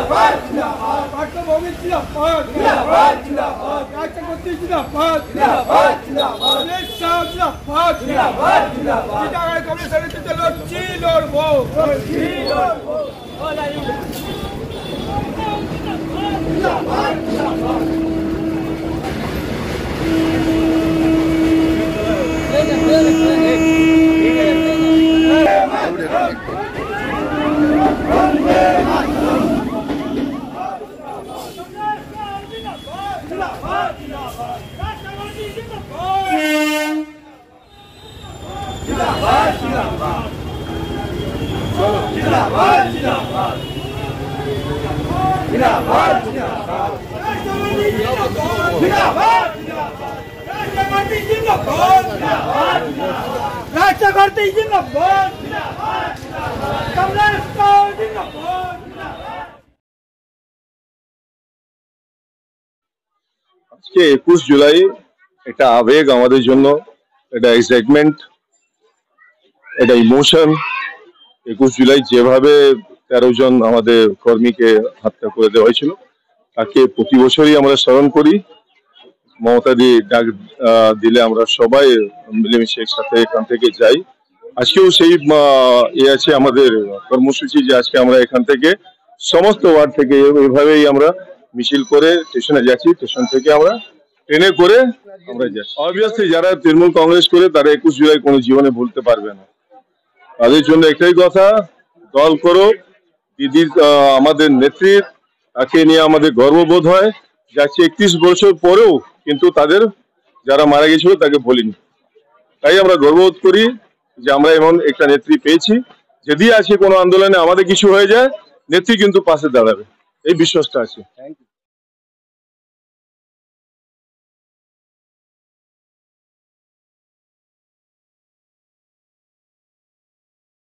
আজকে 21 জুলাই এটা আবেগ আমাদের জন্য, এটা এক্সাইটমেন্ট, এটা ইমোশন। 21 জুলাই যেভাবে 13 জন আমাদের কর্মীকে হত্যা করে দেওয়া হয়েছিল তাকে প্রতি বছরই আমরা স্মরণ করি। মমতা দি ডাক দিলে আমরা সবাই মিলেমিশে একসাথে এখান থেকে যাই। আজকেও সেই আছে আমাদের কর্মসূচি যে আজকে আমরা এখান থেকে সমস্ত ওয়ার্ড থেকে এইভাবেই আমরা মিছিল করে স্টেশনে যাচ্ছি, স্টেশন থেকে আমরা ট্রেনে করে আমরা যাচ্ছি। অবভিয়াসলি যারা তৃণমূল কংগ্রেস করে তারা 21 জুলাই কোনো জীবনে ভুলতে পারবে না। তাদের জন্য একটাই কথা, দল করো, দিদি আমাদের নেত্রী, তাকে নিয়ে আমাদের গর্ববোধ হয়। যাচ্ছে 31 বছর পরেও কিন্তু তাদের যারা মারা গেছিল তাকে বলিনি। তাই আমরা গর্ববোধ করি যে আমরা এমন একটা নেত্রী পেয়েছি। যদি আজকে কোনো আন্দোলনে আমাদের কিছু হয়ে যায়, নেত্রী কিন্তু পাশে দাঁড়াবে, এই বিশ্বাসটা আছে। Thank you.